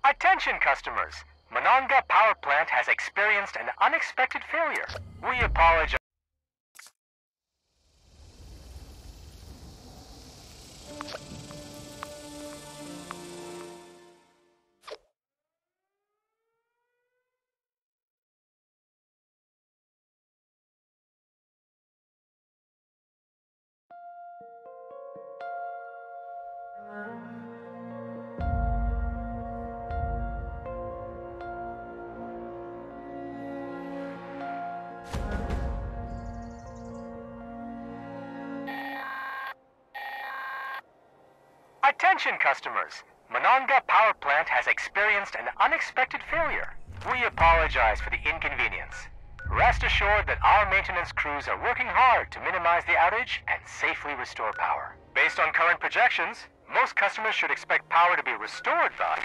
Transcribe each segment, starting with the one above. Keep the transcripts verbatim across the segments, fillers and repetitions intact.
Attention customers! Monongah Power Plant has experienced an unexpected failure. We apologize. Attention customers! Monongah Power Plant has experienced an unexpected failure. We apologize for the inconvenience. Rest assured that our maintenance crews are working hard to minimize the outage and safely restore power. Based on current projections, most customers should expect power to be restored by...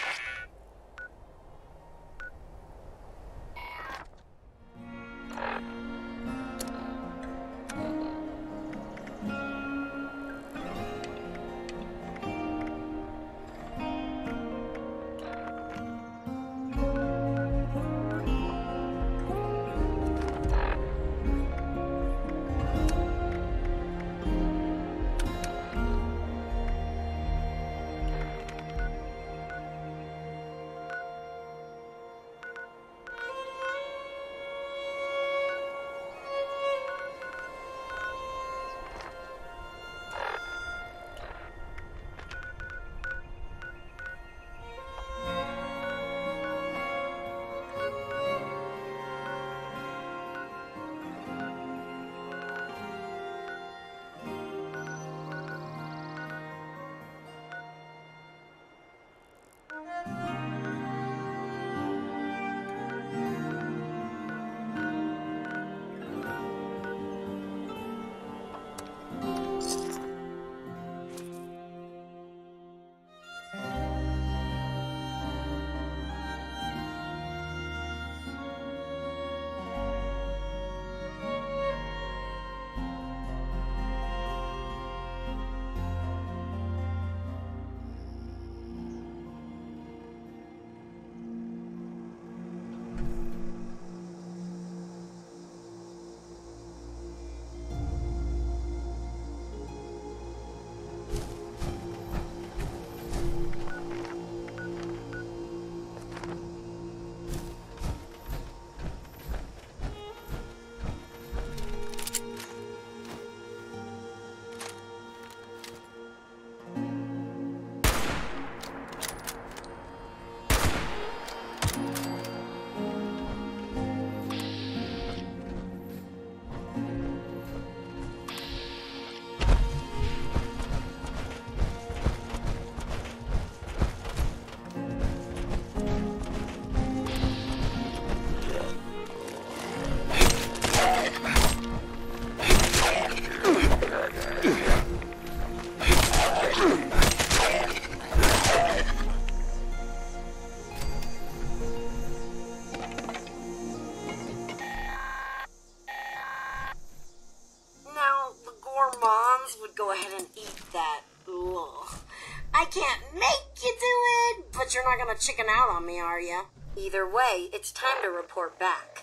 Would go ahead and eat that. Ugh. I can't make you do it, but you're not gonna chicken out on me, are ya? Either way, it's time to report back.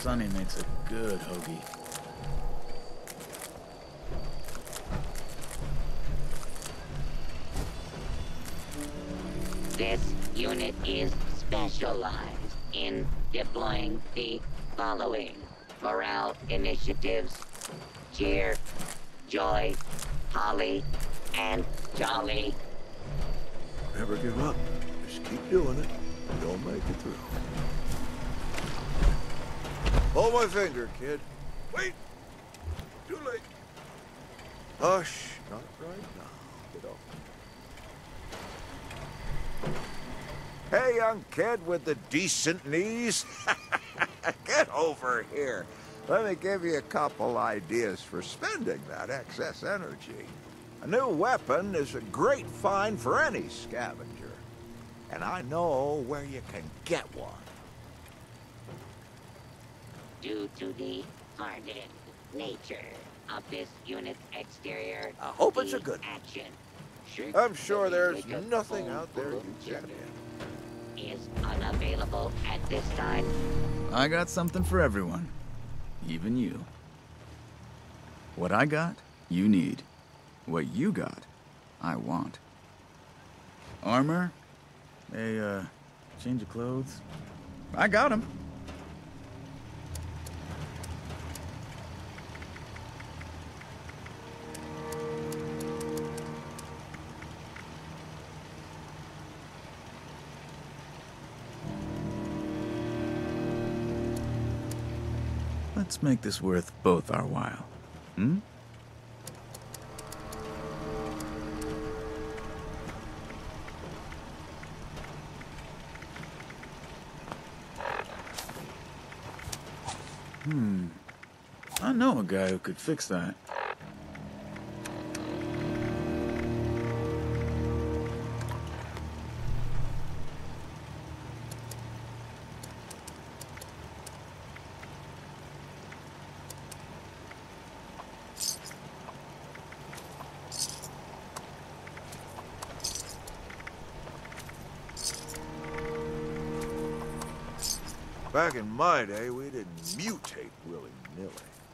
Sonny makes a good hoagie. This unit is specialized in deploying the following morale initiatives: cheer, joy, holly, and jolly. Never give up. Just keep doing it. You'll make it through. Hold my finger, kid. Wait! Too late. Hush. Not right now. Get off. Hey, young kid with the decent knees. Get over here. Let me give you a couple ideas for spending that excess energy. A new weapon is a great find for any scavenger. And I know where you can get one. Due to the hardened nature of this unit's exterior, I hope it's a the good action should I'm sure be there's like a nothing full out there you blown can't sugar. Is unavailable at this time. I got something for everyone. Even you. What I got, you need. What you got, I want. Armor? A, uh, change of clothes? I got 'em. Let's make this worth both our while. Hmm? Hmm. I know a guy who could fix that. Back in my day, we didn't mutate willy-nilly.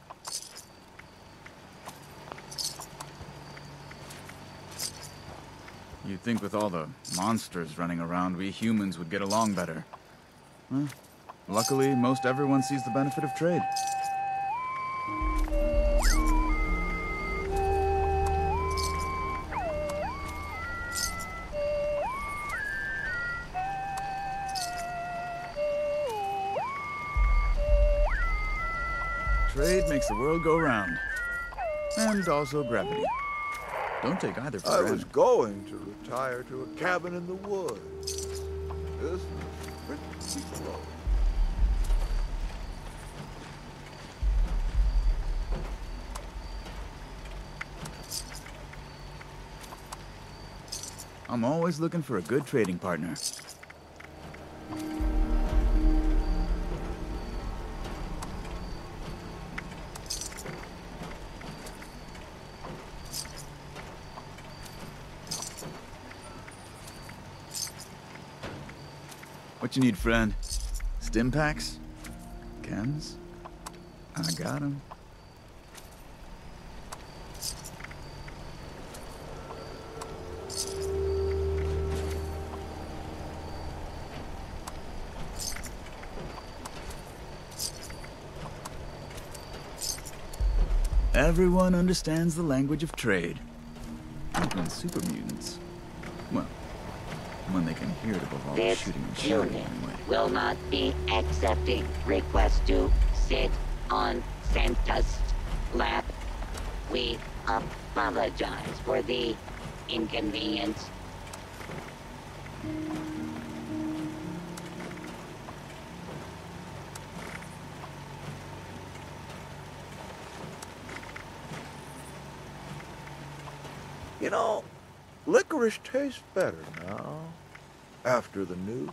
You'd think with all the monsters running around, we humans would get along better. Well, luckily, most everyone sees the benefit of trade. Trade makes the world go round. And also gravity. Don't take either for I granted. was going to retire to a cabin in the woods. This is pretty slow. I'm always looking for a good trading partner. What you need, friend? Stim packs? Chems? I got 'em. Everyone understands the language of trade. Even super mutants. Well, when they can hear it above all the This shooting and shouting unit anyway. will not be accepting requests to sit on Santa's lap. We apologize for the inconvenience. You know, licorice tastes better now, after the nukes.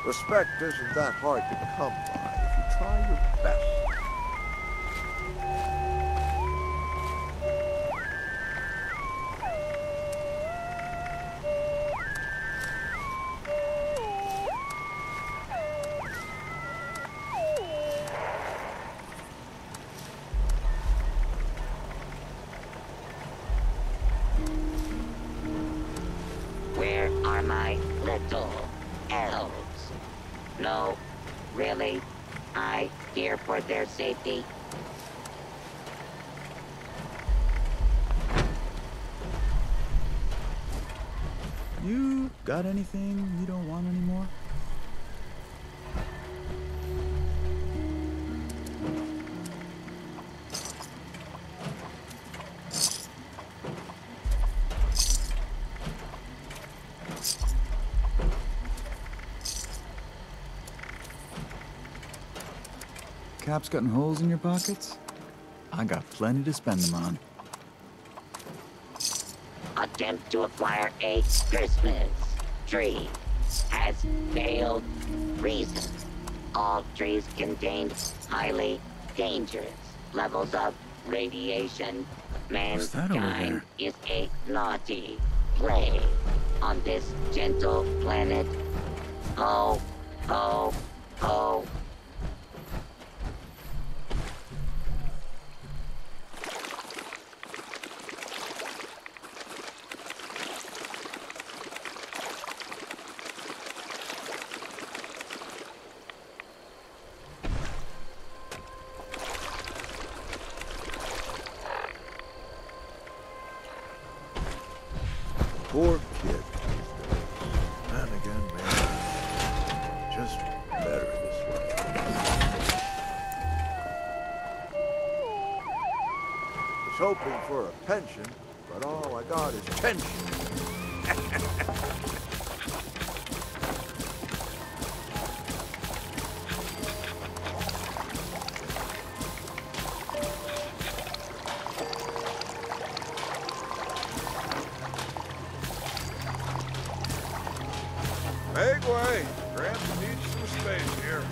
Respect isn't that hard to come by if you try your best. Where are my little elves? No, really? I fear for their safety. You got anything you don't want anymore? Caps cutting holes in your pockets? I got plenty to spend them on. Attempt to acquire a Christmas tree has failed. Reason: all trees contain highly dangerous levels of radiation. What's that over Mankind there? is a naughty plague on this gentle planet. Ho, ho, ho. Poor kid these days. And again, maybe just better this way. Was hoping for a pension, but all I got is pension. Make way. Gramps needs some space here.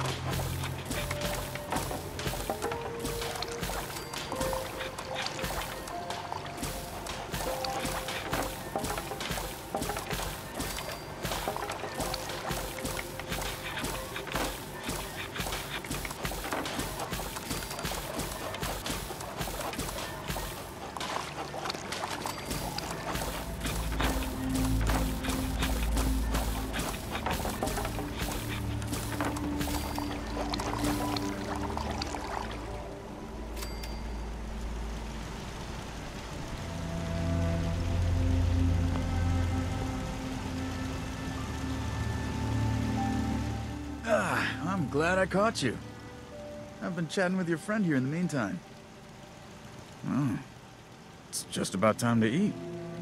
Ah, I'm glad I caught you. I've been chatting with your friend here in the meantime. Oh, it's just about time to eat.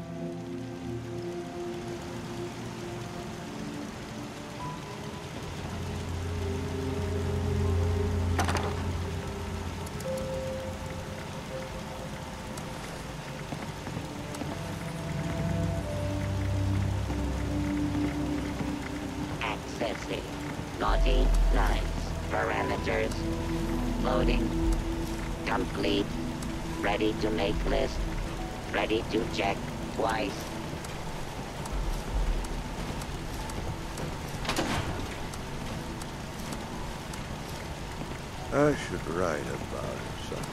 Accessing. Naughty nice. Parameters. Loading. Complete. Ready to make list. Ready to check twice. I should write about it sometime.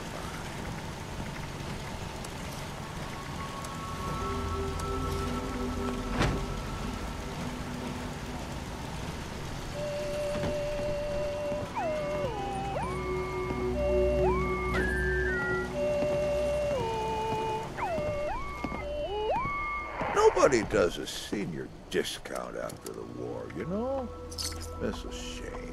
Nobody does a senior discount after the war, you know? That's a shame.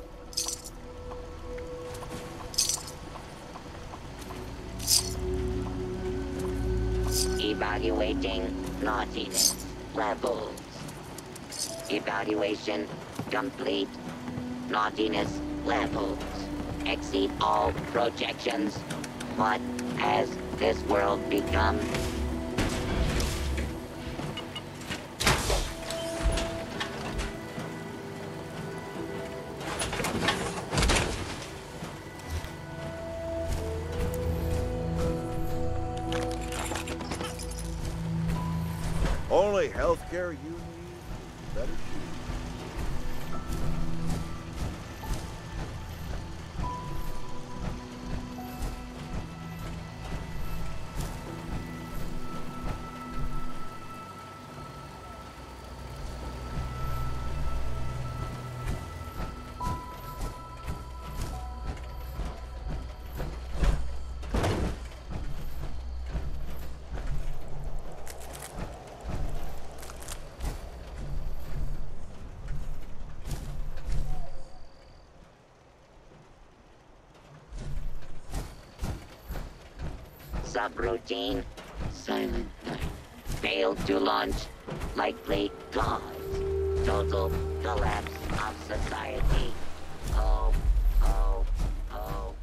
Evaluating naughtiness levels. Evaluation complete. Naughtiness levels exceed all projections. What has this world become? Only healthcare you need is better shoes. Subroutine. Silent night. Failed to launch. Likely cause. Total collapse of society. Oh, oh, oh.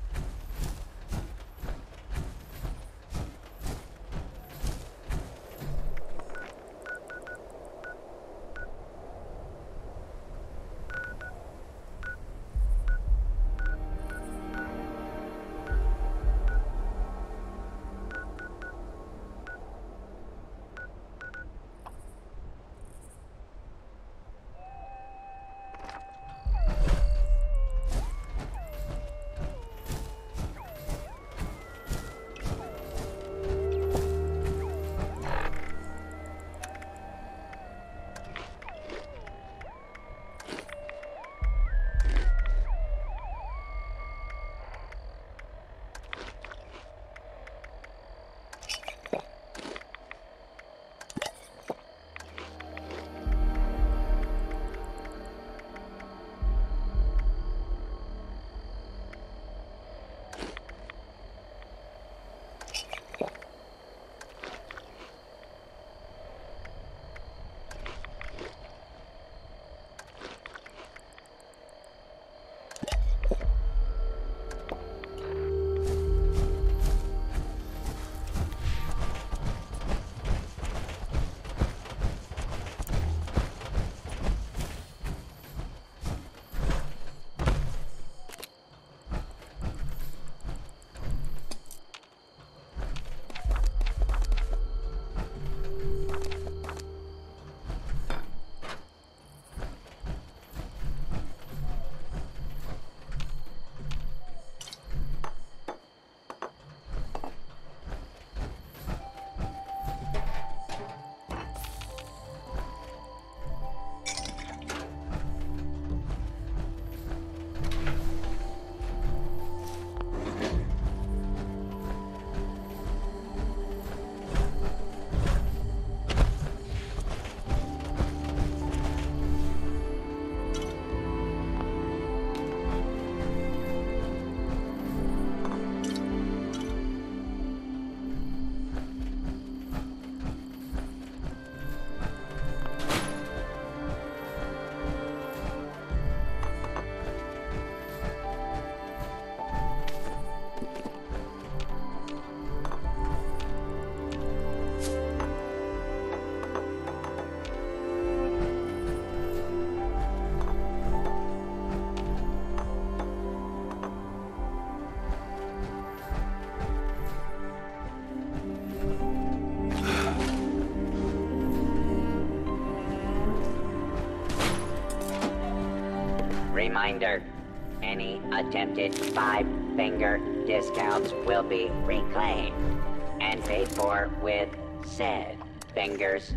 Reminder, any attempted five-finger discounts will be reclaimed and paid for with said fingers.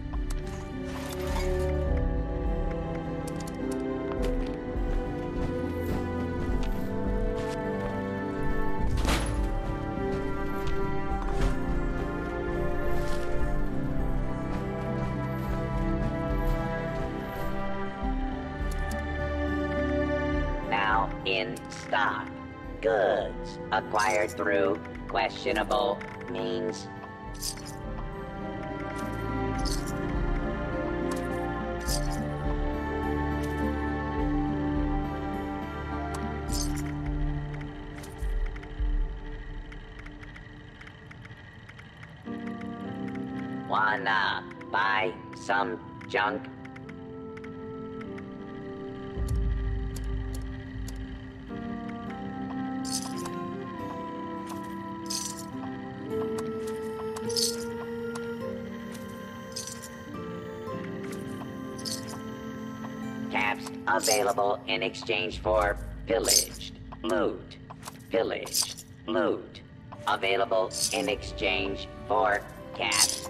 Now in stock. Goods acquired through questionable means. Wanna buy some junk? available in exchange for pillaged loot. Pillaged loot. Available in exchange for cash.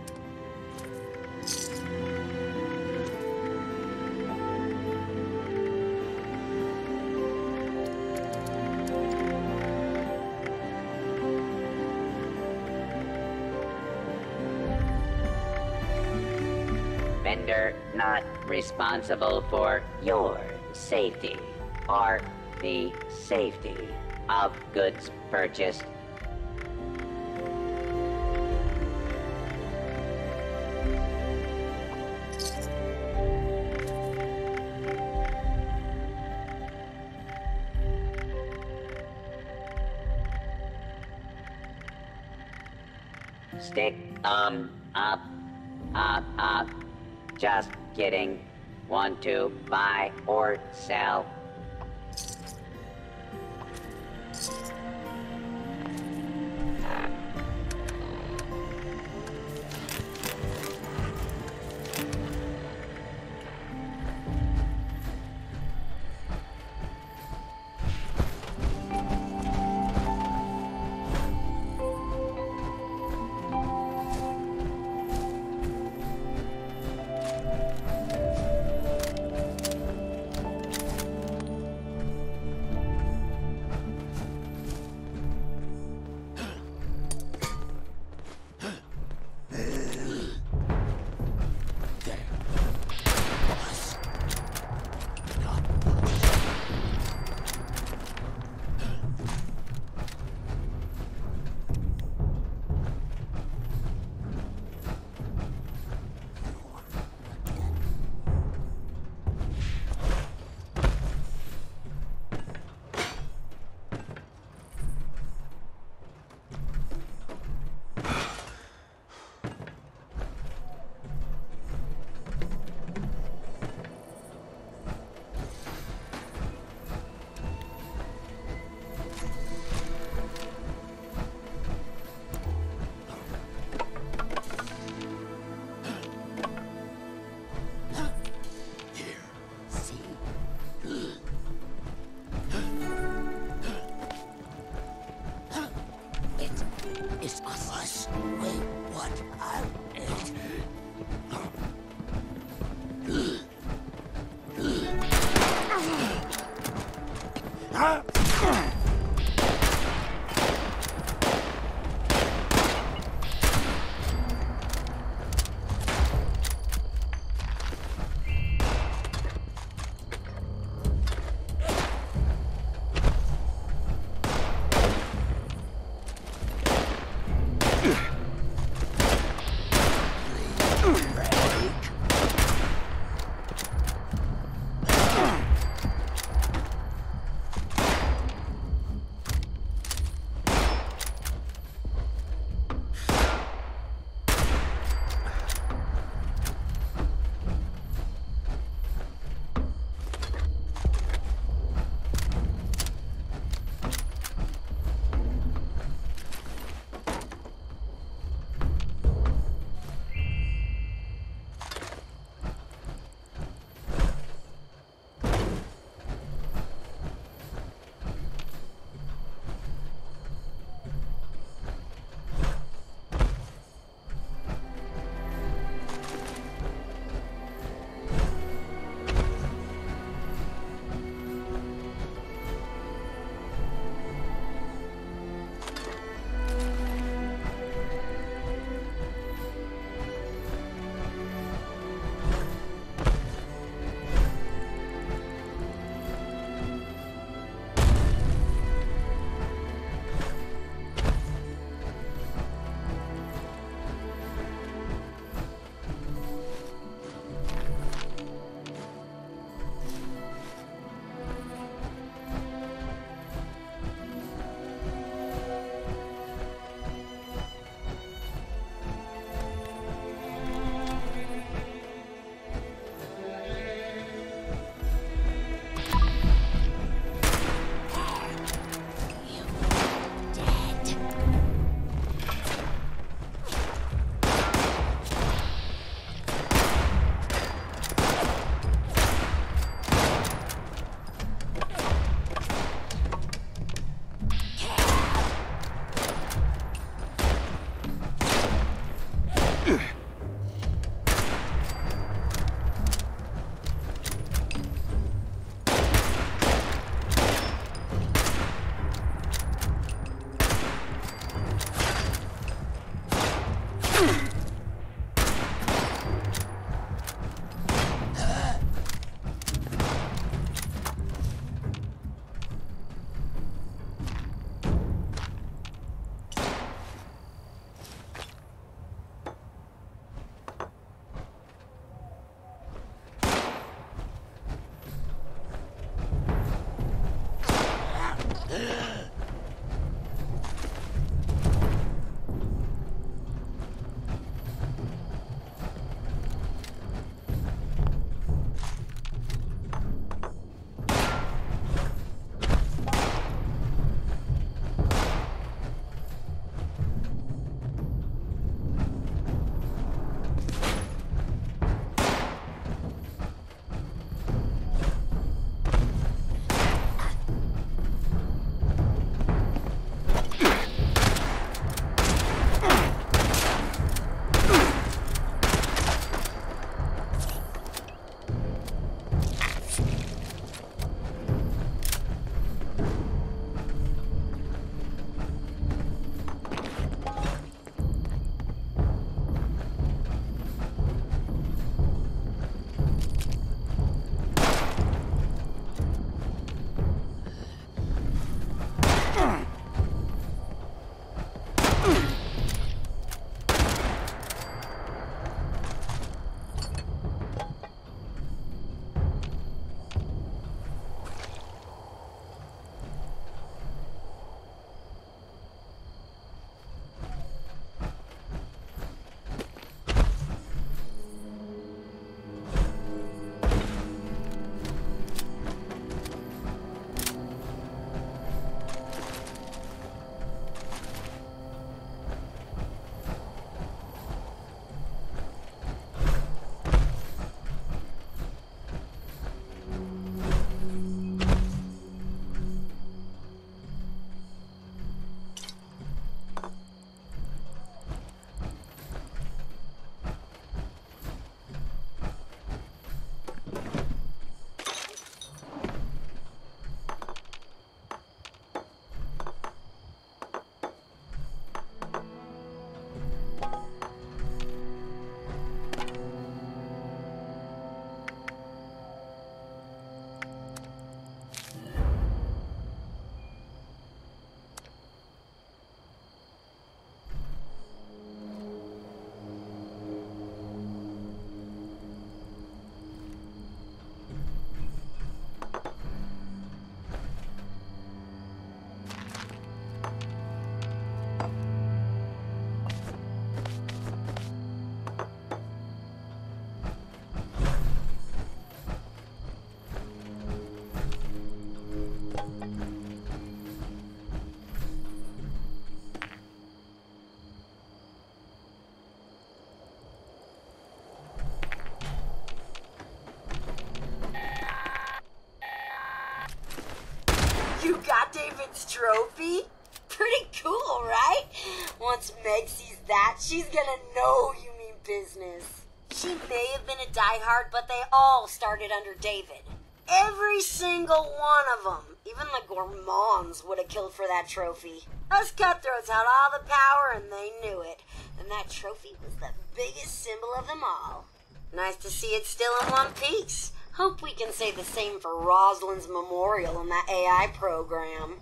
Vendor not responsible for your safety or the safety of goods purchased. Stick thumb up, up, up. Just kidding. Want to buy or sell? Once Meg sees that, she's gonna know you mean business. She may have been a diehard, but they all started under David. Every single one of them. Even the gourmands would have killed for that trophy. Us cutthroats had all the power and they knew it. And that trophy was the biggest symbol of them all. Nice to see it still in one piece. Hope we can say the same for Rosalind's memorial in that A I program.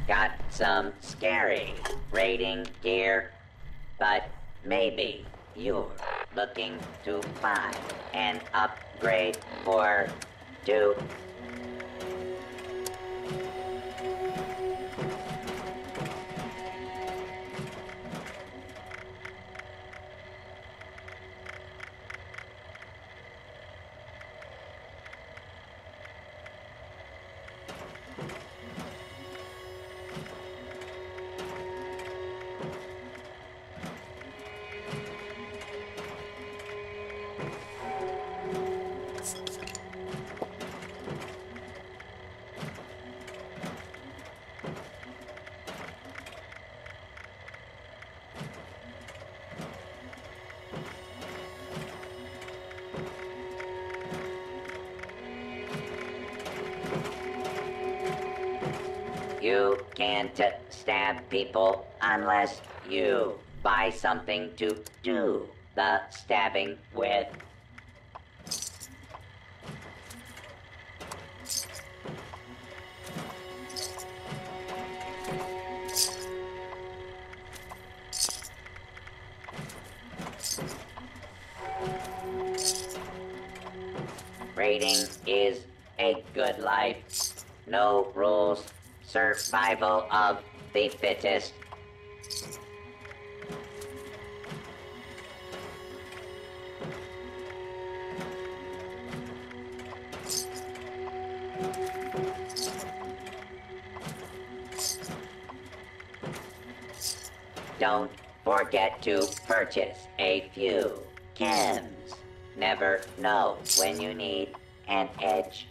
got some scary raiding gear, but maybe you're looking to buy an upgrade for two. You can't stab people unless you buy something to do the stabbing with. Raiding is a good life. No rules. Survival of the fittest. Don't forget to purchase a few chems. Never know when you need an edge.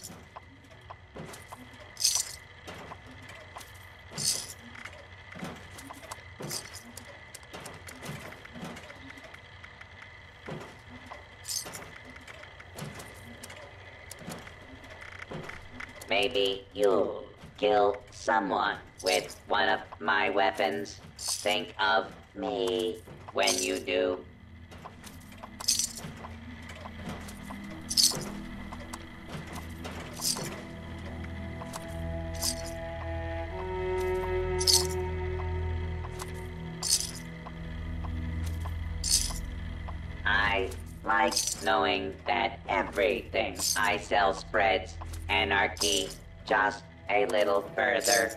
Maybe you'll kill someone with one of my weapons. Think of me when you do. I like knowing that everything I sell spreads anarchy just a little further.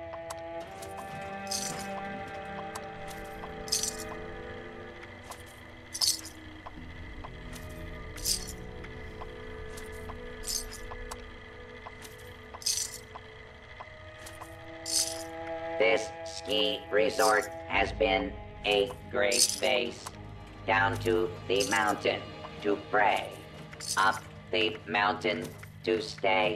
This ski resort has been a great base. Down to the mountain to pray, up the mountain to stay.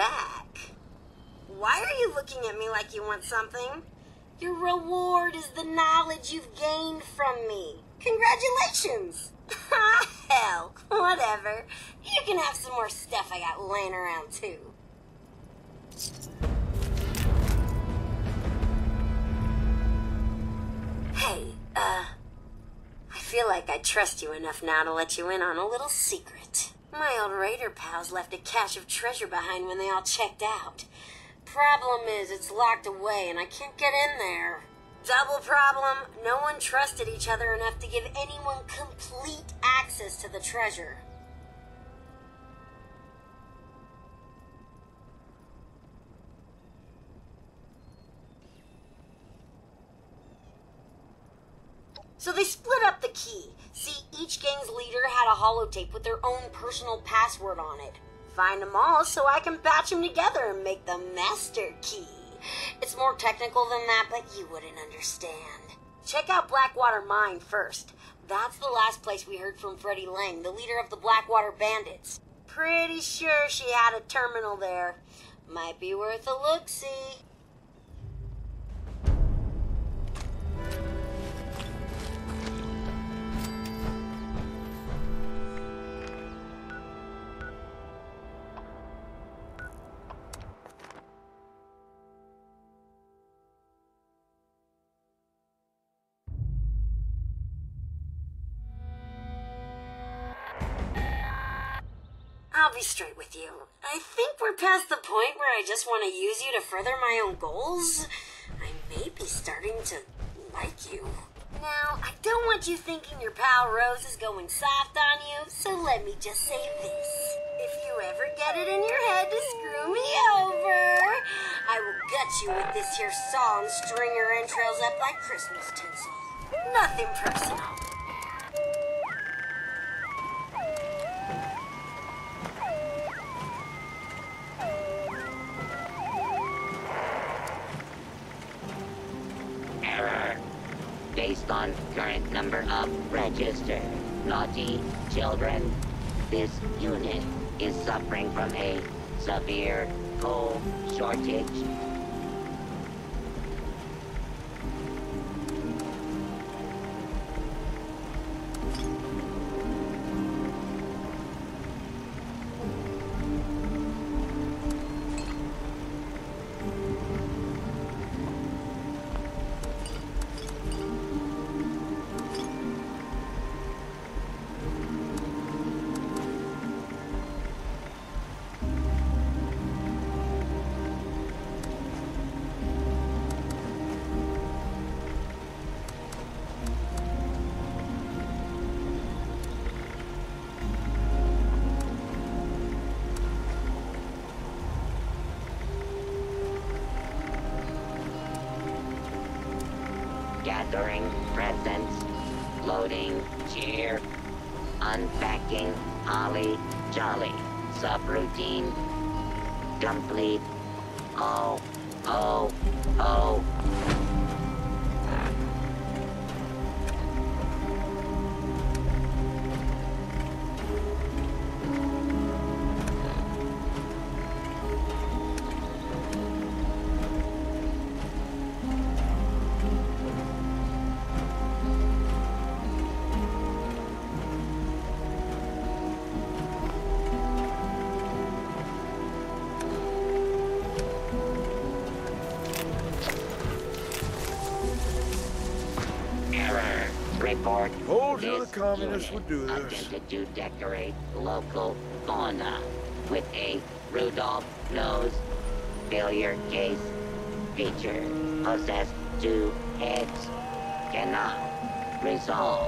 back. Why are you looking at me like you want something? Your reward is the knowledge you've gained from me. Congratulations! Hell, whatever. You can have some more stuff I got laying around, too. Hey, uh... I feel like I trust you enough now to let you in on a little secret. My old raider pals left a cache of treasure behind when they all checked out. Problem is, it's locked away and I can't get in there. Double problem, no one trusted each other enough to give anyone complete access to the treasure. So they split up the key. See, each gang's leader had a holotape with their own personal password on it. Find them all so I can patch them together and make the master key. It's more technical than that, but you wouldn't understand. Check out Blackwater Mine first. That's the last place we heard from Freddie Lang, the leader of the Blackwater Bandits. Pretty sure she had a terminal there. Might be worth a look-see. I'll be straight with you. I think we're past the point where I just want to use you to further my own goals. I may be starting to like you. Now, I don't want you thinking your pal Rose is going soft on you, so let me just say this. If you ever get it in your head to screw me over, I will gut you with this here saw and string your entrails up like Christmas tinsel. Nothing personal. Based on current number of registered naughty children, this unit is suffering from a severe coal shortage. Gathering presents, loading cheer, unpacking holly jolly, subroutine complete. Oh, oh, oh. Report. Told you the This communists unit would do this. attempted to decorate local fauna with a Rudolph nose failure case feature. Possessed two heads. Cannot resolve.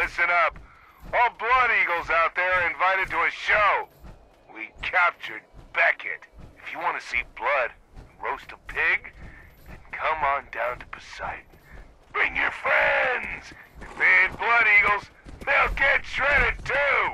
listen up. All Blood Eagles out there are invited to a show. We captured Beckett. If you want to see blood, roast a pig, then come on down to Poseidon. Bring your friends. If they ain't Blood Eagles, they'll get shredded too.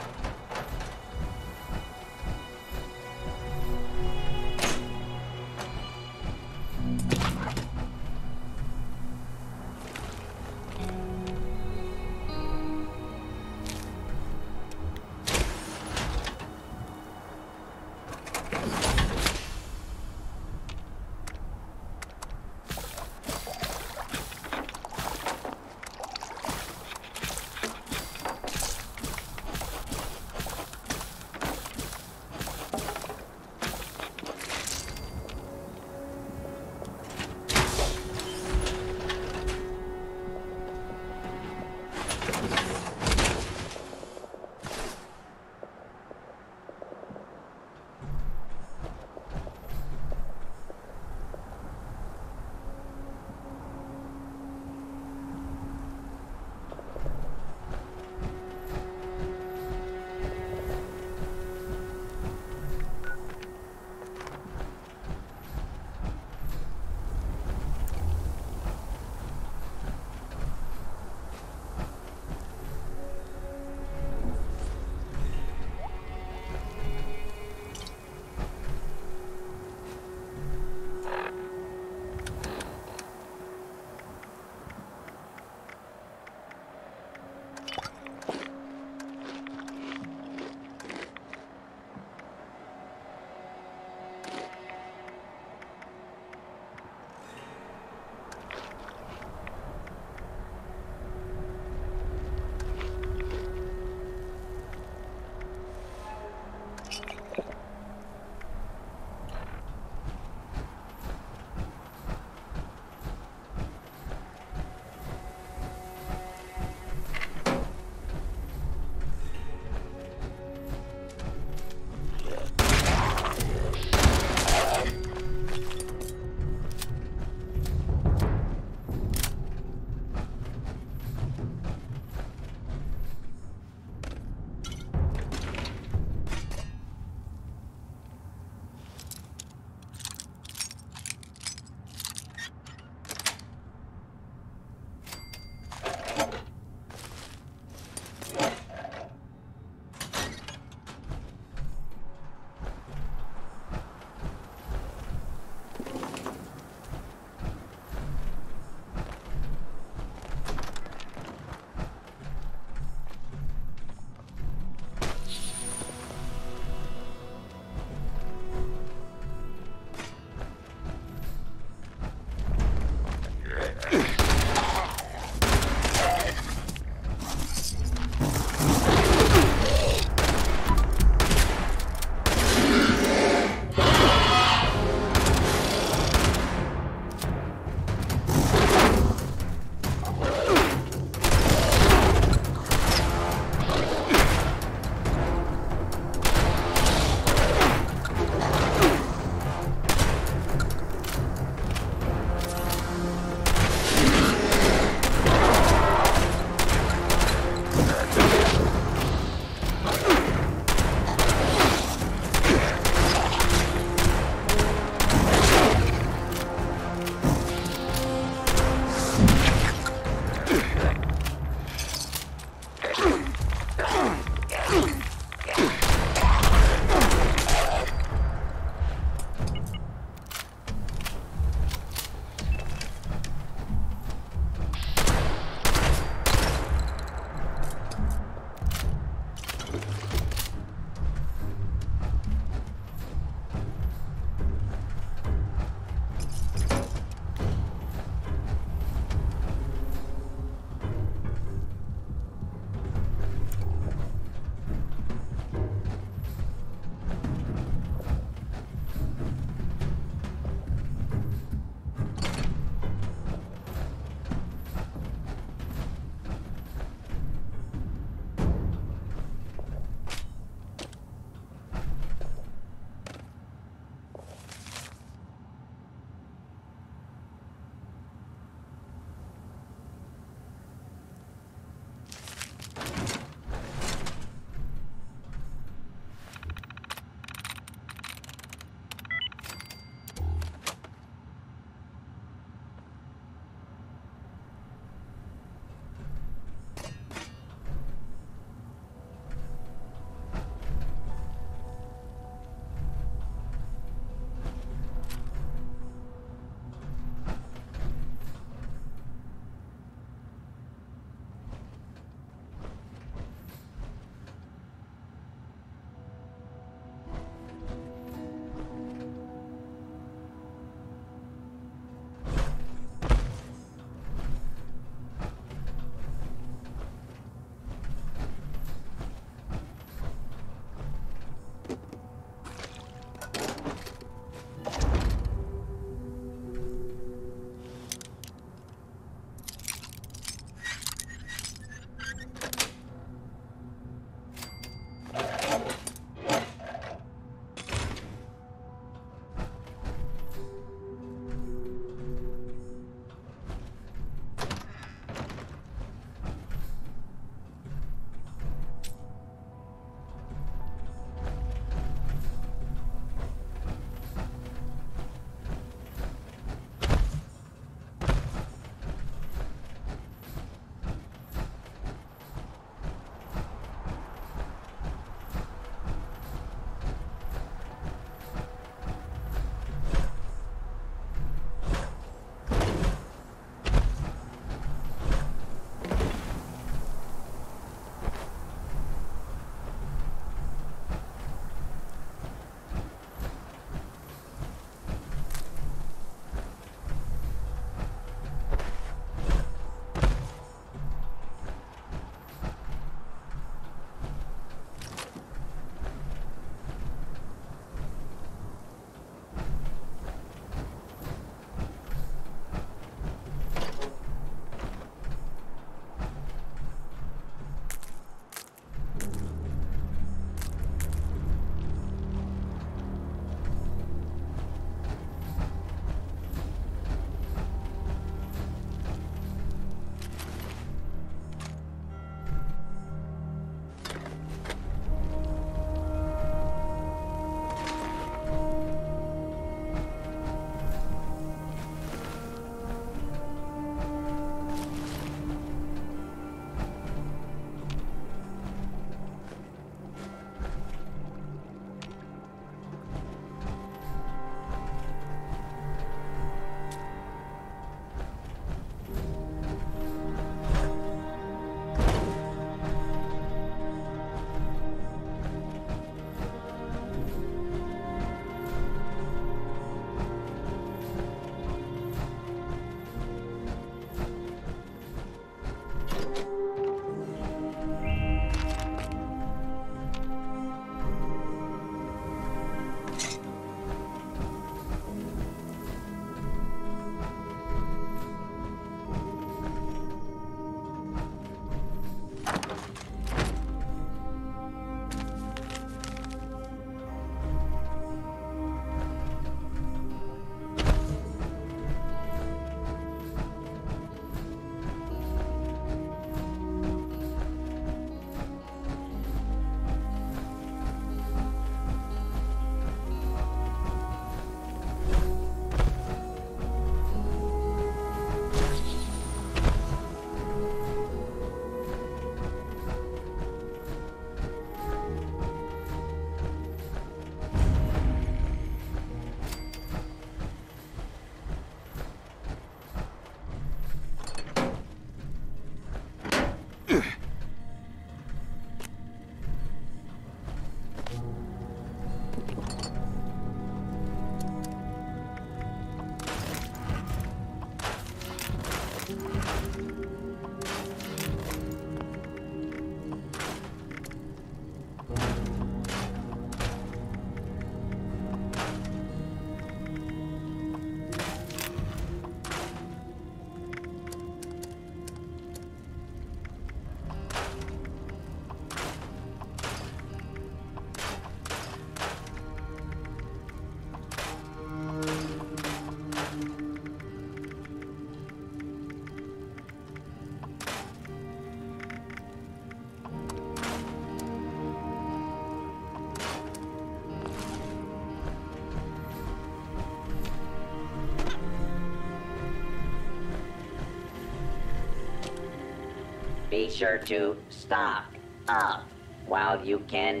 Be sure to stock up while you can.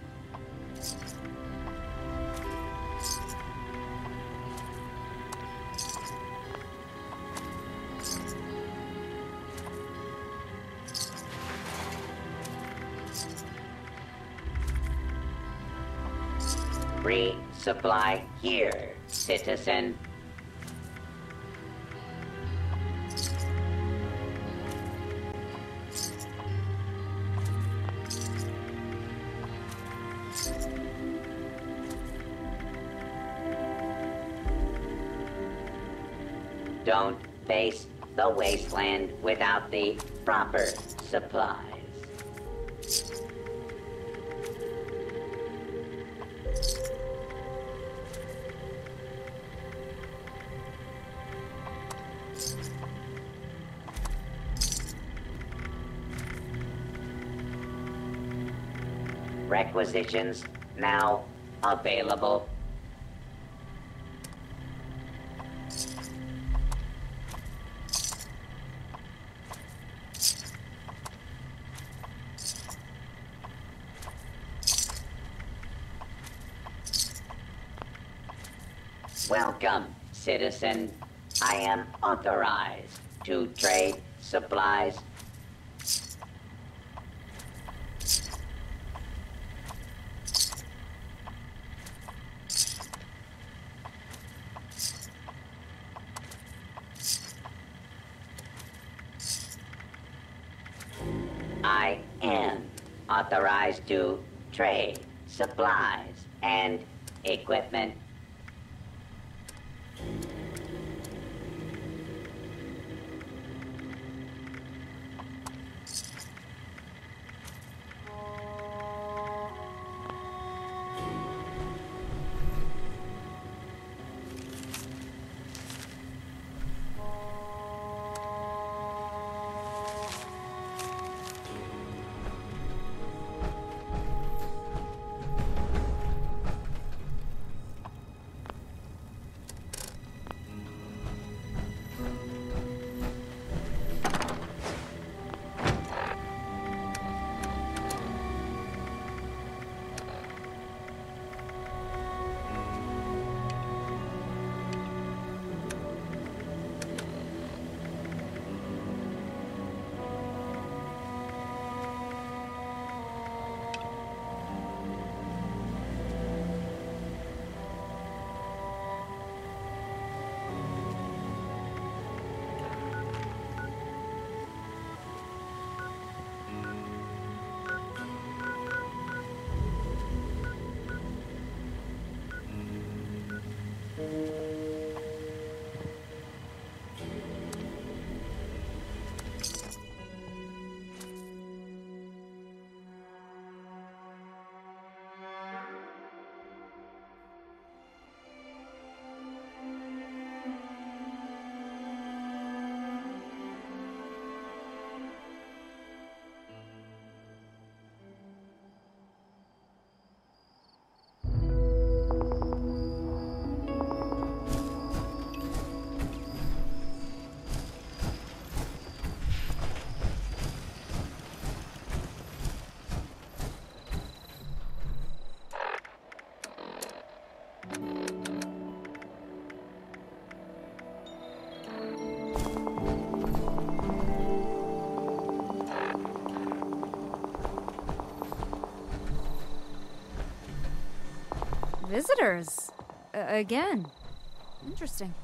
Resupply here, citizen. Don't face the wasteland without the proper supplies. Requisitions now available. Welcome, citizen. I am authorized to trade supplies. I am authorized to trade supplies and equipment. Visitors. Uh, again. Interesting.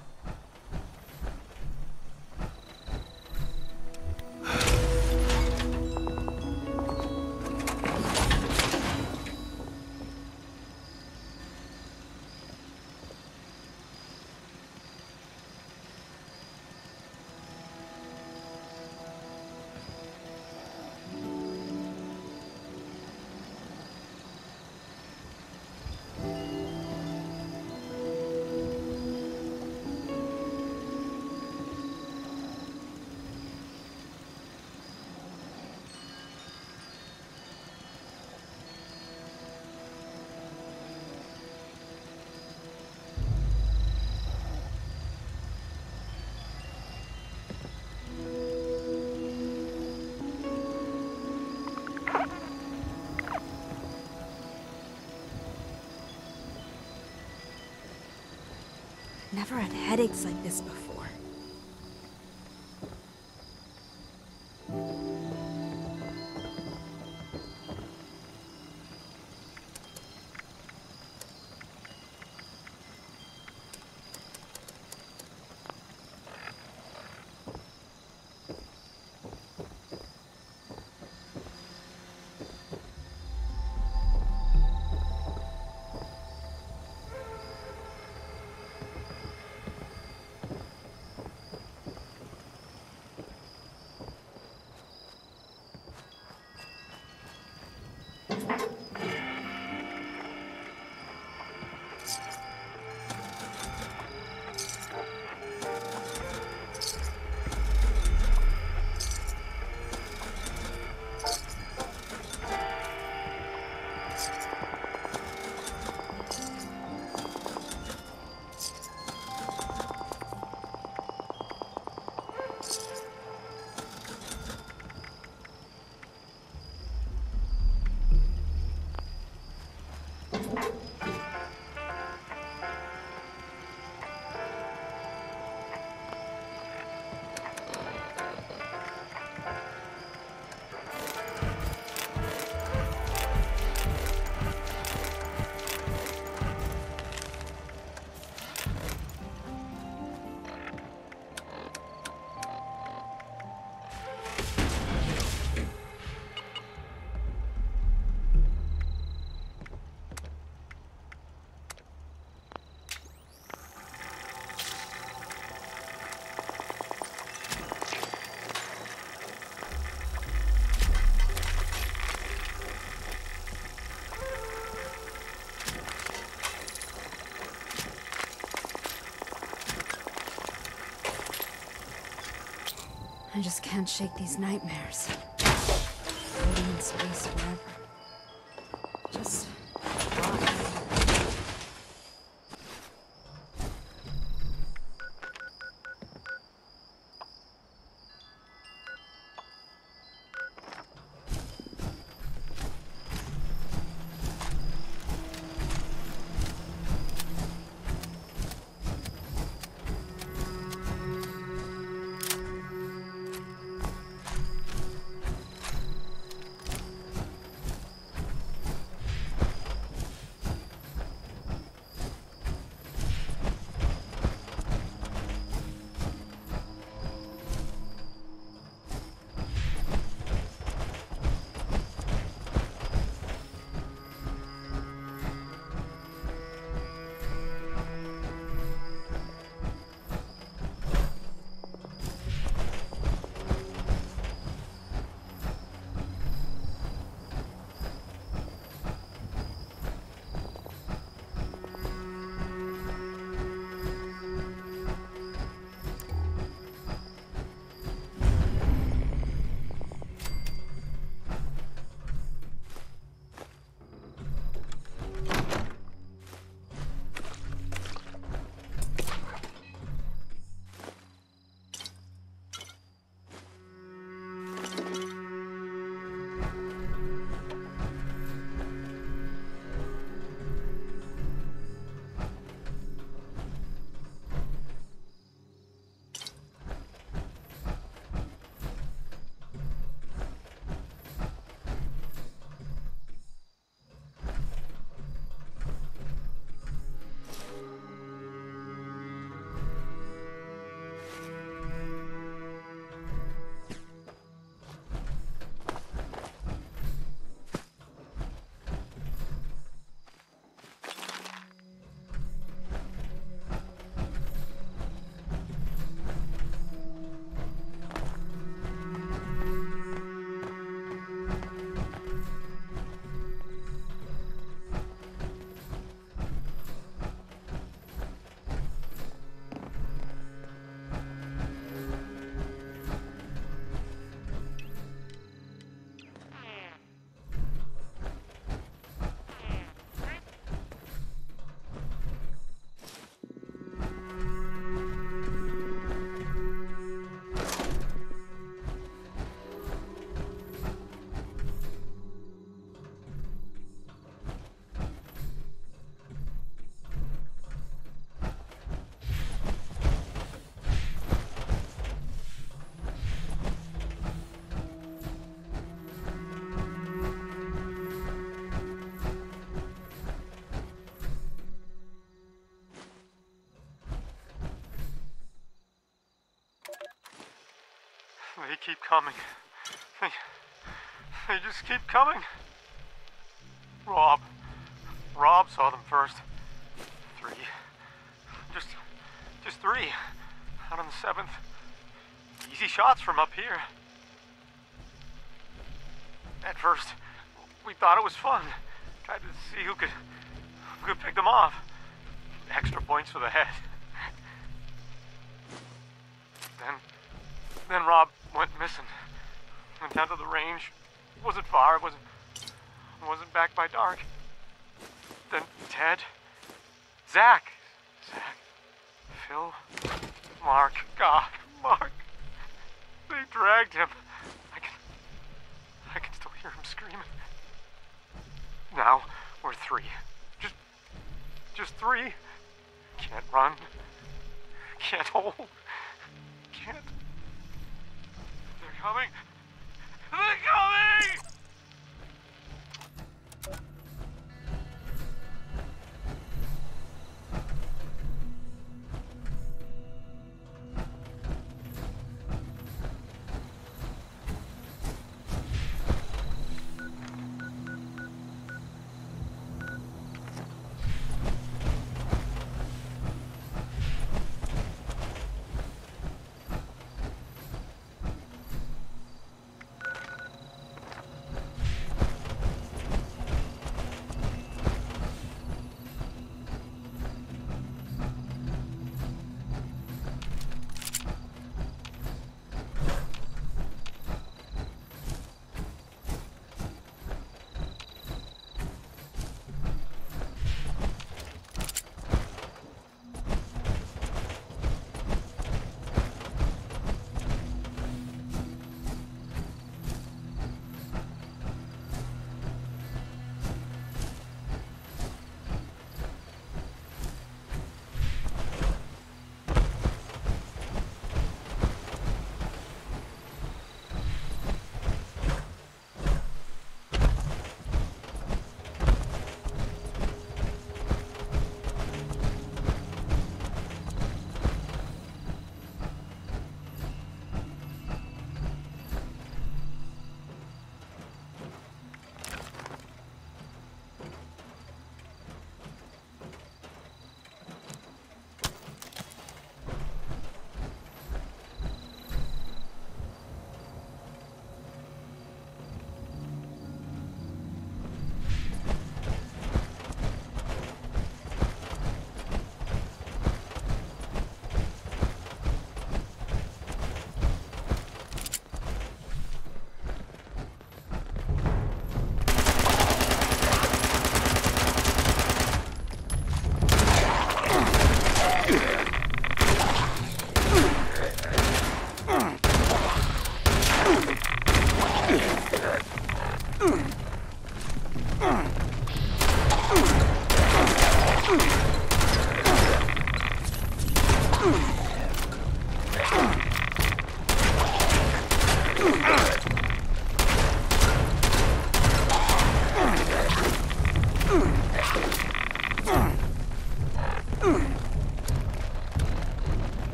Never had headaches like this before. I just can't shake these nightmares. Floating in space forever. Just why? keep coming. They, they just keep coming. Rob. Rob saw them first. Three. Just, just three. Out on the seventh. Easy shots from up here. At first, we thought it was fun. Tried to see who could, who could pick them off. Extra points for the head. Then, then Rob went missing. Went down to the range. It wasn't far. It wasn't, it wasn't back by dark. Then Ted, Zach, Zach, Phil, Mark. God, Mark. They dragged him. I can, I can still hear him screaming. Now we're three. Just, just three. Can't run. Can't hold. Can't. They're coming. They're coming!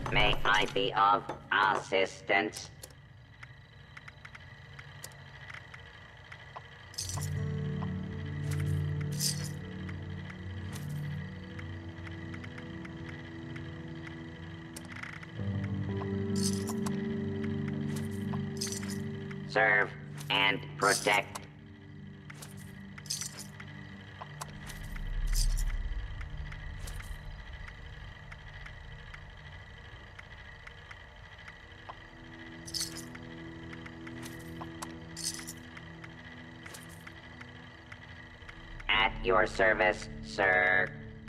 may I be of assistance? Serve and protect. At your service, sir.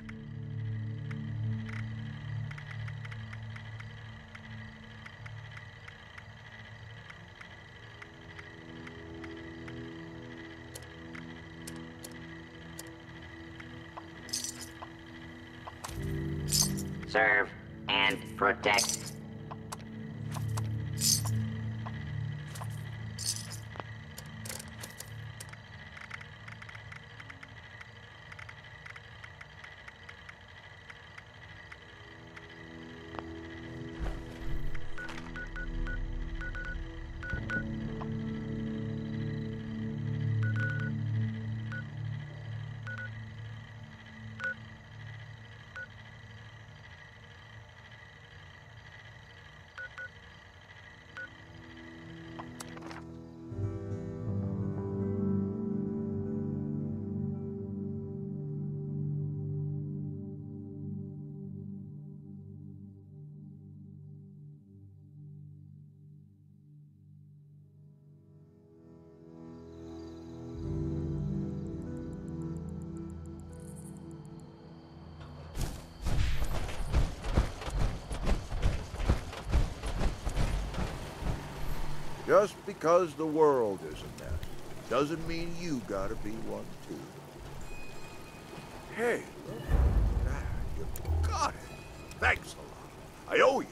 Serve and protect. Just because the world is a mess doesn't mean you gotta be one too. Hey, look at that. You got it. Thanks a lot. I owe you.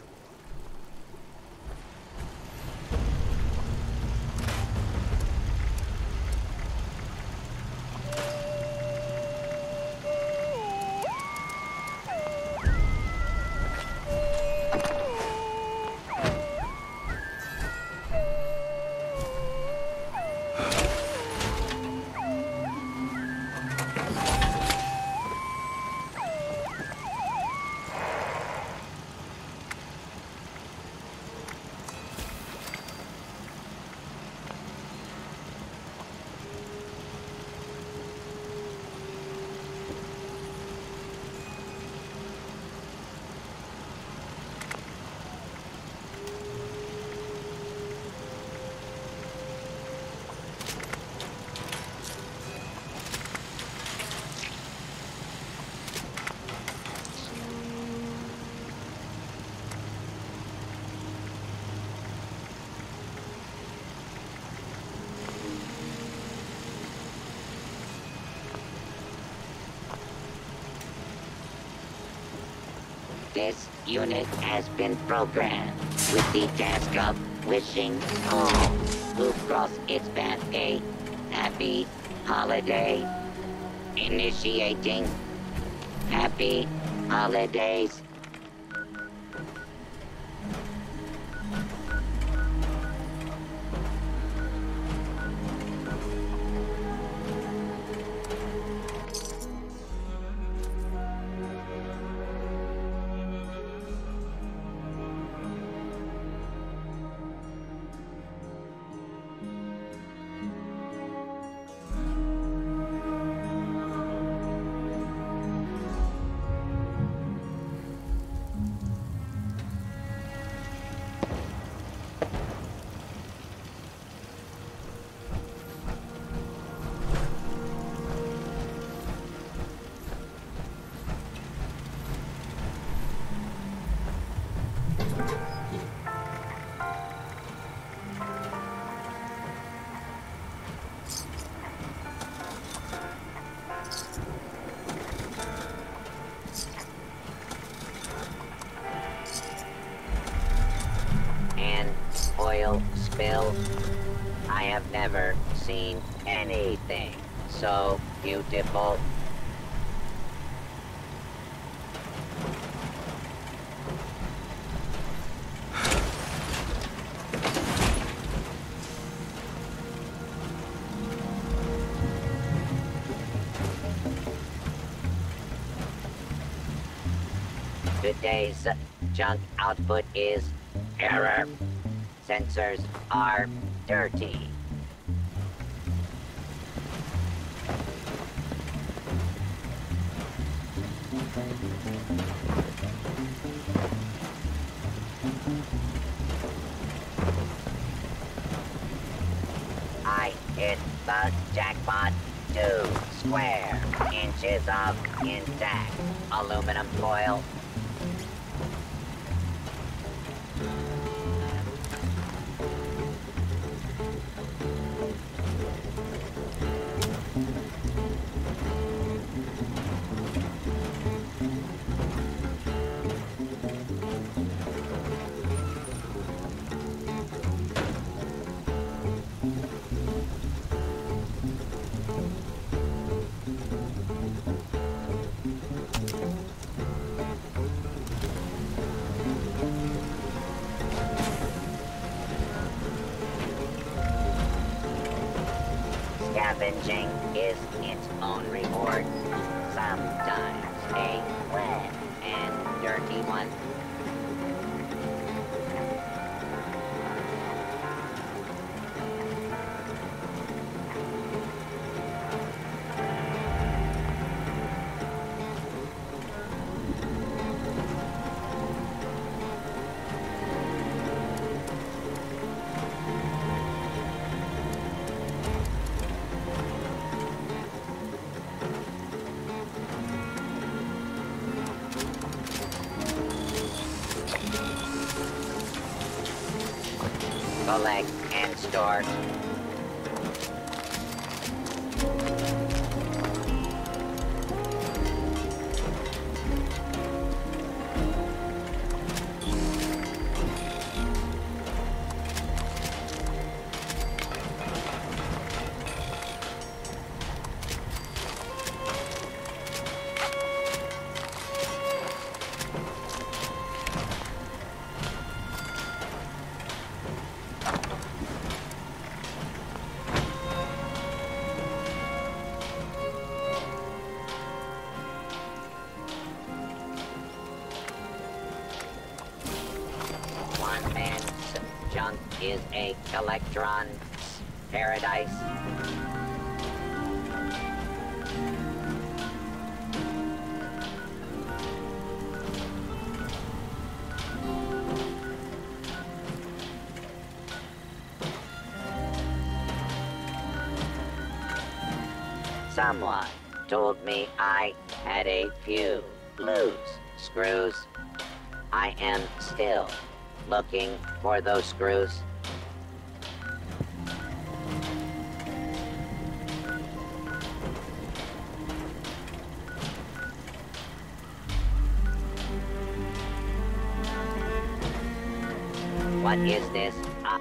This unit has been programmed with the task of wishing all who cross its path a happy holiday. Initiating happy holidays. Spill. I have never seen anything so beautiful. Today's junk output is error. Sensors are dirty. I hit the jackpot. Two square inches of intact aluminum foil. Scavenging is its own reward. Sometimes a wet and dirty one. Collect and store. One man's junk is a electron's paradise. Someone told me I had a few loose screws. I am still looking for those screws. What is this? Uh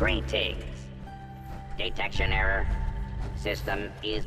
Greetings. Detection error. System is...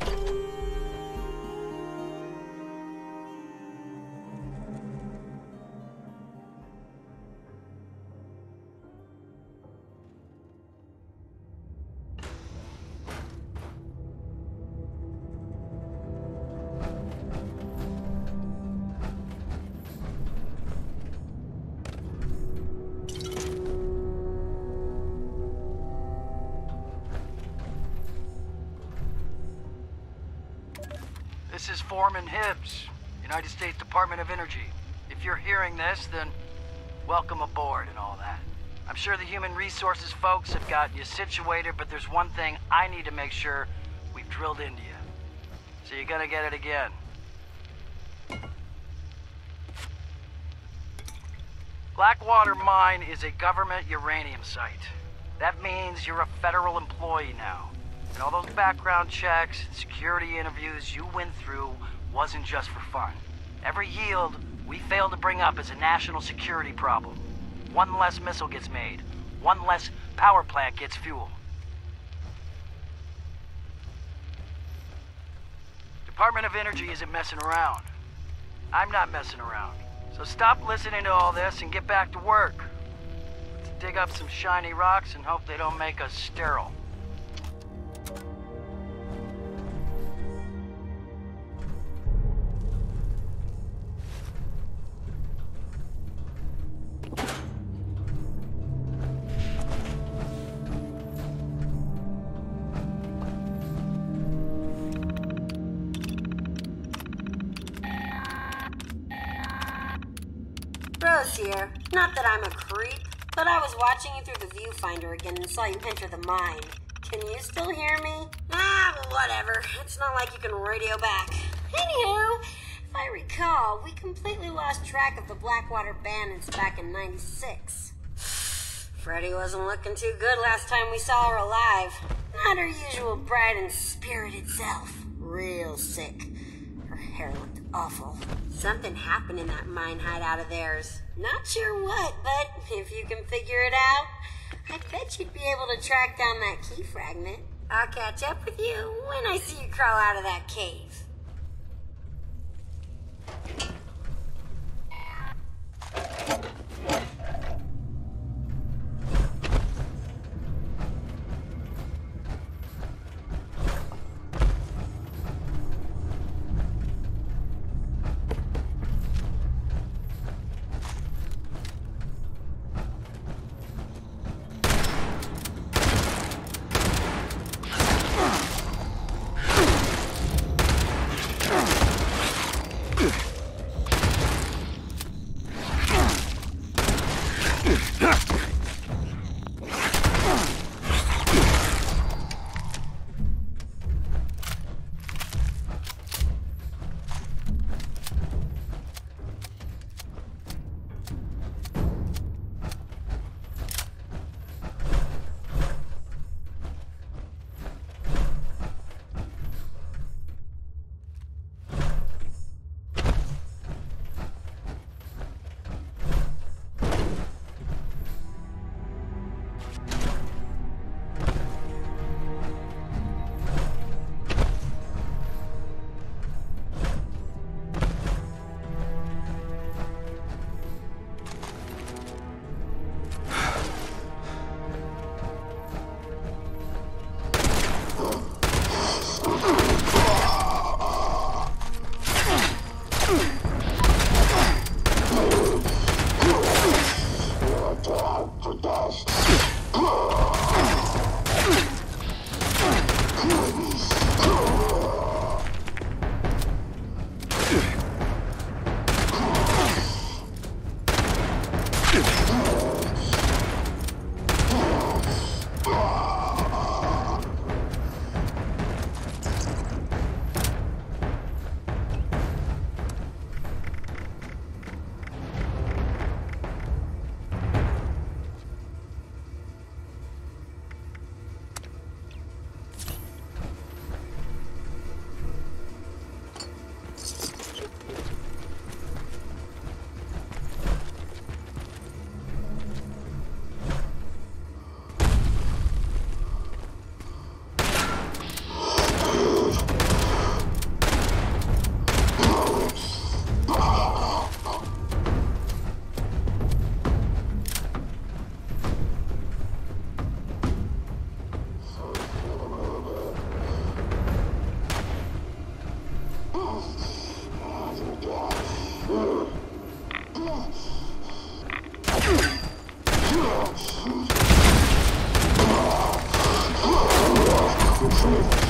This is Foreman Hibbs, United States Department of Energy. If you're hearing this, then welcome aboard and all that. I'm sure the human resources folks have got you situated, but there's one thing I need to make sure we've drilled into you. So you're gonna get it again. Blackwater Mine is a government uranium site. That means you're a federal employee now. And all those background checks and security interviews you went through wasn't just for fun. Every yield we failed to bring up is a national security problem. One less missile gets made. One less power plant gets fuel. Department of Energy isn't messing around. I'm not messing around. So stop listening to all this and get back to work. Let's dig up some shiny rocks and hope they don't make us sterile. Rose here. Not that I'm a creep, but I was watching you through the viewfinder again and saw you enter the mine. Can you still hear me? Ah, well, whatever. It's not like you can radio back. Anywho, if I recall, we completely lost track of the Blackwater bandits back in ninety-six. Freddy wasn't looking too good last time we saw her alive. Not her usual bright and spirited self. Real sick. Her hair looked awful. Something happened in that mine hideout of theirs. Not sure what, but if you can figure it out, I bet you'd be able to track down that key fragment. I'll catch up with you when I see you crawl out of that cave.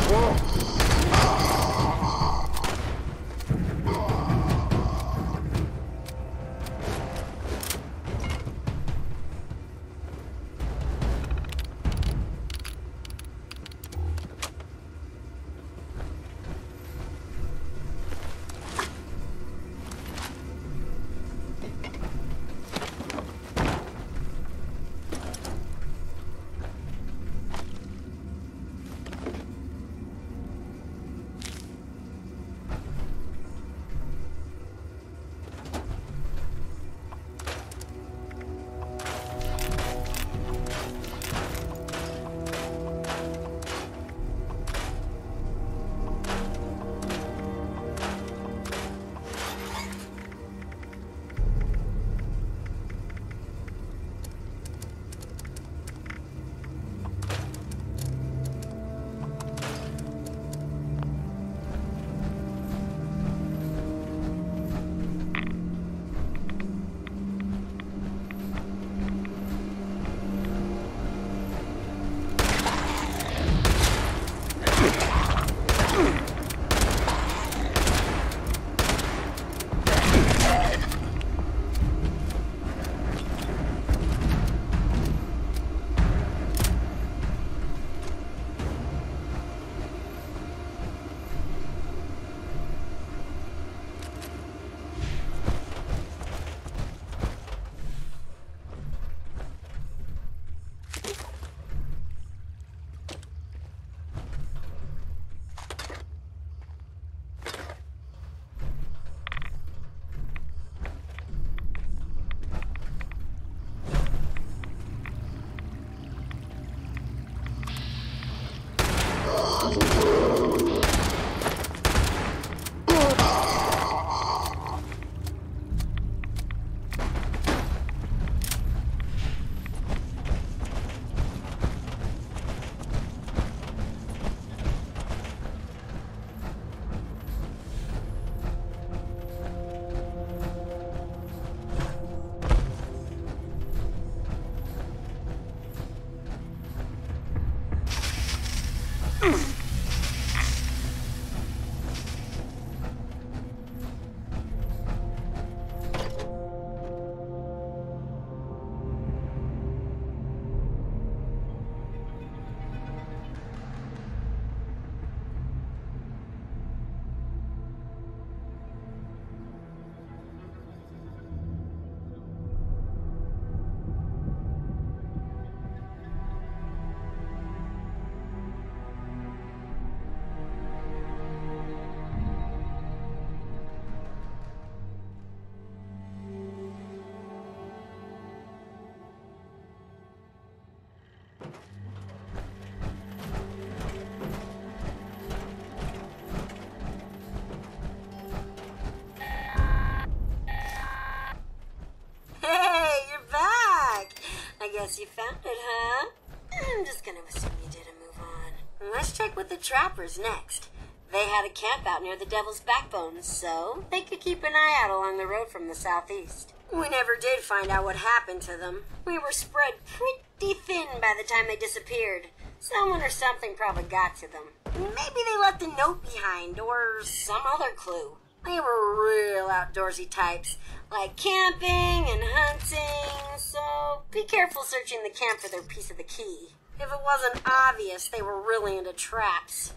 Guess you found it, huh? I'm just gonna assume you did and move on. Let's check with the trappers next. They had a camp out near the Devil's Backbone, so they could keep an eye out along the road from the southeast. We never did find out what happened to them. We were spread pretty thin by the time they disappeared. Someone or something probably got to them. Maybe they left a note behind, or some other clue. They were real outdoorsy types, like camping and hunting, so be careful searching the camp for their piece of the key. If it wasn't obvious, they were really into traps.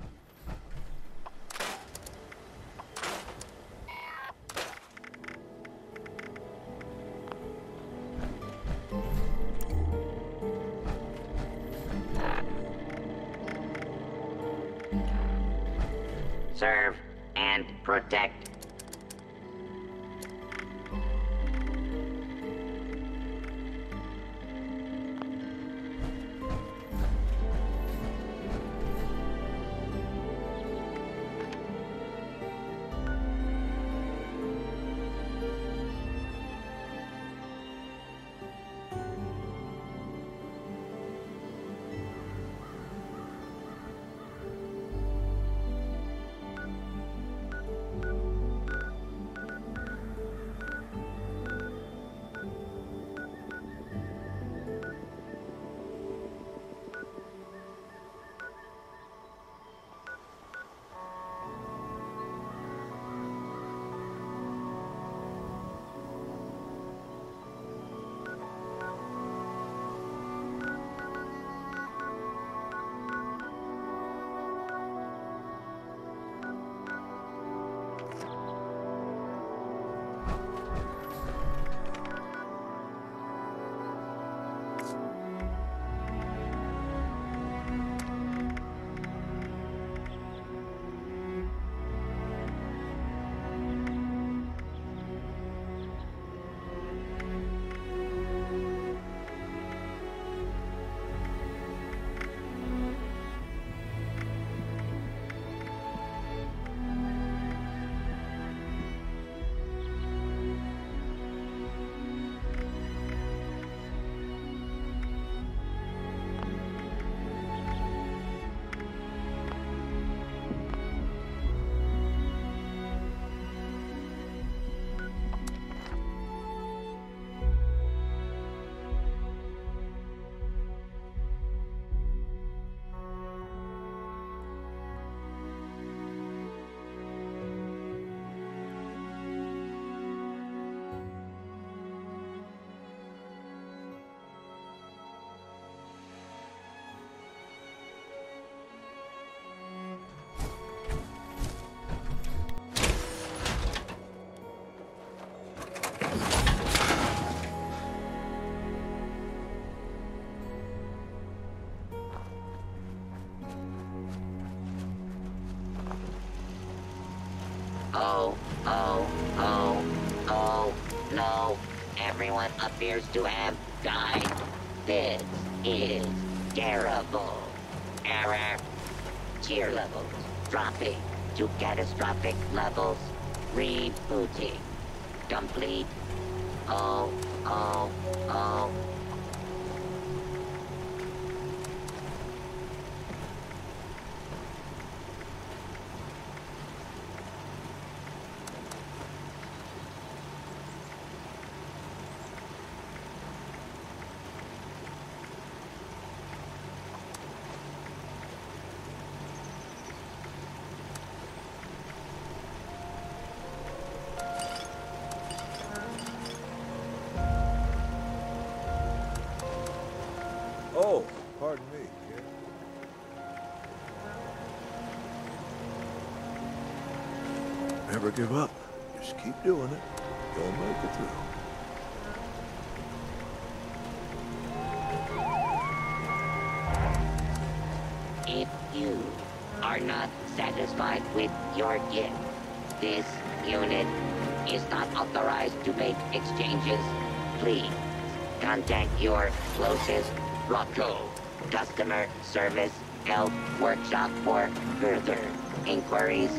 Serve and protect. No, everyone appears to have died. This is terrible. Error. Tier levels dropping to catastrophic levels. Rebooting. Complete. Oh, oh, oh. Oh, pardon me, kid. Never give up. Just keep doing it. You'll make it through. If you are not satisfied with your gift, this unit is not authorized to make exchanges. Please contact your closest Rocco customer service help workshop for further inquiries.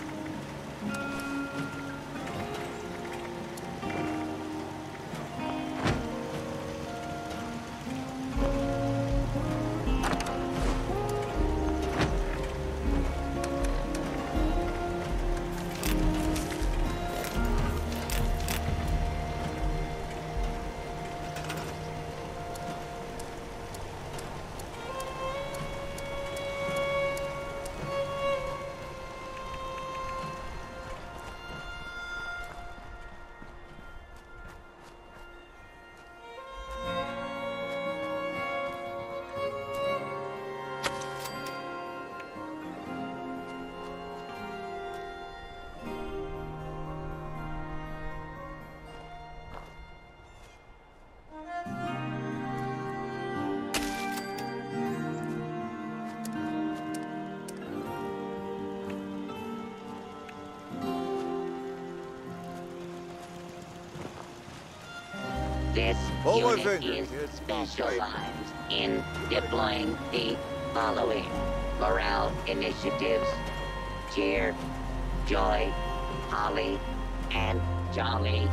This Hold my unit finger, is kid. specialized in deploying the following morale initiatives: cheer, joy, holly, and jolly.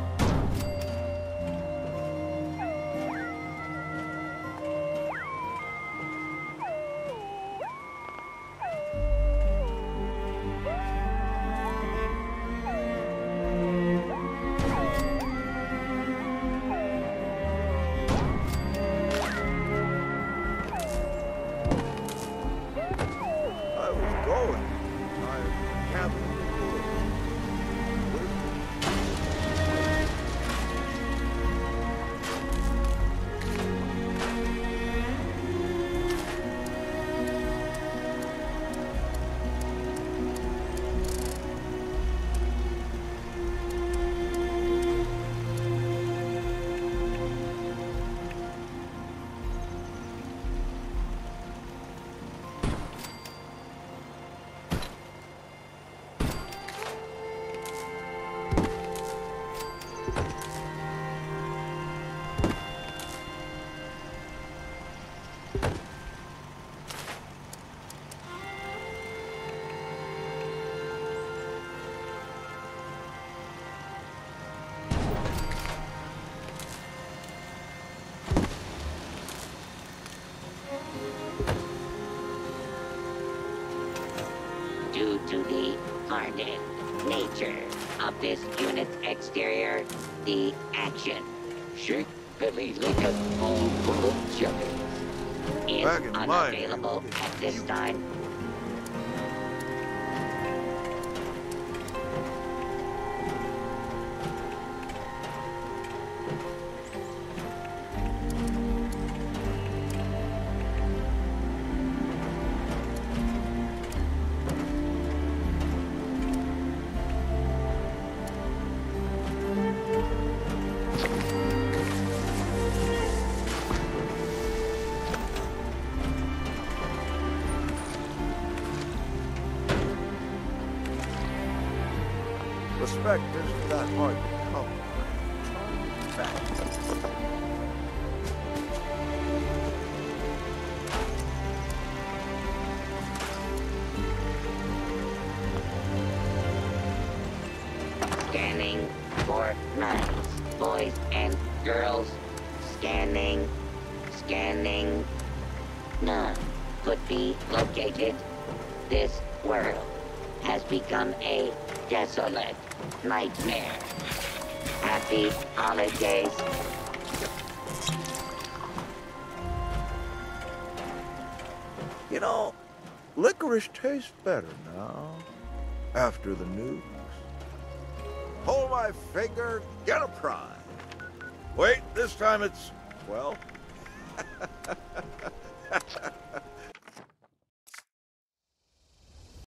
I was going. I haven't. Due to the hardened nature of this unit's exterior, the action, shake Billy like a bowl full of jelly, is Back in mine. unavailable at this time. Respect isn't that hard to come by. boys and girls. Scanning, scanning. None could be located. This world has become a desolate nightmare. Happy holidays. You know, licorice tastes better now, after the news. Pull my finger, get a prize. Wait, this time it's, well...